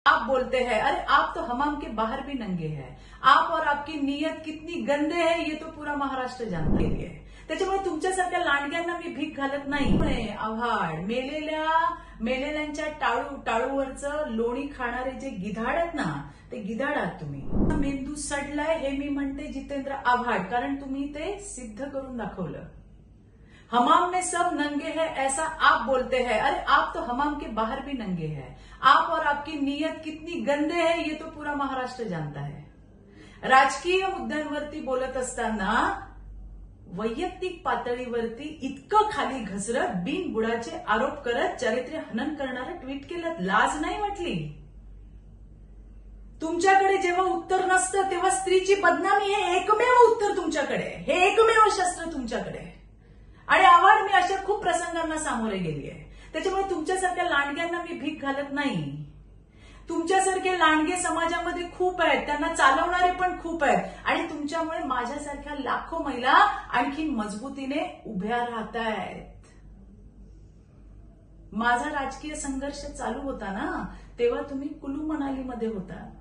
आप बोलते हैं, अरे आप तो हमाम के बाहर भी नंगे हैं. आप और आपकी नीयत कितनी गंदे है ये तो पूरा महाराष्ट्र जानता आहे. त्याच्यामुळे तुमच्यासारख्या लांडग्यांना मी भीक घालत नाही. आव्हाड मेलेल्यांच्या टाळूवरचं लोणी खाणारे जे गिधाड आहेत ना, ते गिधाड आहात तुम्ही. मेंदू सडलाय हे मी म्हणते जितेंद्र आव्हाड, कारण तुम्ही ते सिद्ध करून दाखवलं. हमाम में सब नंगे हैं ऐसा आप बोलते हैं, अरे आप तो हमाम के बाहर भी नंगे हैं. आप और आपकी नीयत कितनी गंदे है ये तो पूरा महाराष्ट्र जानता है. राजकीय मुद्द्यांवरती बोलत असताना वैयक्तिक पातळीवरती इतकं खाली घसरत बिनबुडाचे आरोप करत चारित्र्य हनन करणारं ट्विट केलं. लाज नाही वाटली? तुमच्याकडे जेव्हा उत्तर नसतं तेव्हा स्त्रीची बदनामी हे एकमेव उत्तर तुमच्याकडे, हे एकमेव शस्त्र तुमच्याकडे. आणि आव्हाड मी अशा खूप प्रसंगांना सामोरे गेली आहे. त्याच्यामुळे तुमच्यासारख्या लांडग्यांना मी भीक घालत नाही. तुमच्यासारखे लांडगे समाजामध्ये खूप आहेत, त्यांना चालवणारे पण खूप आहेत. आणि तुमच्यामुळे माझ्यासारख्या लाखो महिला आणखी मजबूतीने उभ्या राहत आहेत. माझा राजकीय संघर्ष चालू होता ना, तेव्हा तुम्ही कुलू मनालीमध्ये होतात.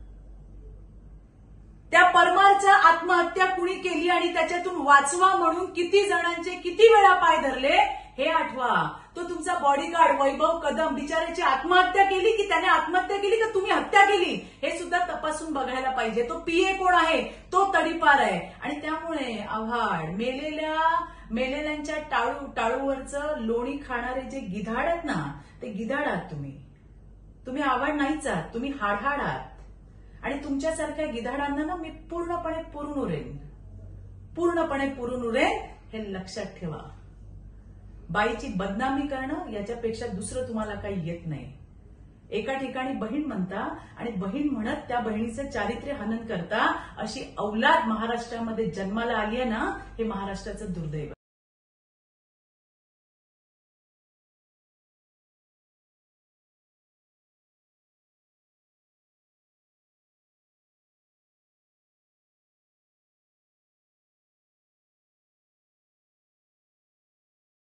त्या परमारचा आत्महत्या कुणी केली आणि त्याच्यातून वाचवा म्हणून किती जणांचे किती वेळा पाय धरले हे आठवा. तो तुमचा बॉडीगार्ड वैभव कदम बिचाऱ्याची आत्महत्या केली की त्याने आत्महत्या केली का तुम्ही हत्या केली हे सुद्धा तपासून बघायला पाहिजे. तो पीए कोण आहे? तो तडीपार आहे. आणि त्यामुळे आव्हाड मेलेल्यांच्या टाळूवरचं लोणी खाणारे जे गिधाड आहेत ना, ते गिधाड आहात तुम्ही. तुम्ही आव्हाड नाहीच आहात, तुम्ही हाडहाड आहात. आणि तुमच्यासारख्या गिधाडांना ना मी पूर्णपणे पुरून उरेन हे लक्षात ठेवा. बाईची बदनामी करणं याच्यापेक्षा दुसरं तुम्हाला काही येत नाही. एका ठिकाणी बहीण म्हणता आणि बहीण म्हणत त्या बहिणीचं चारित्र्य हनन करता अशी औलाद महाराष्ट्रामध्ये जन्माला आली आहे ना, हे महाराष्ट्राचं दुर्दैव आहे.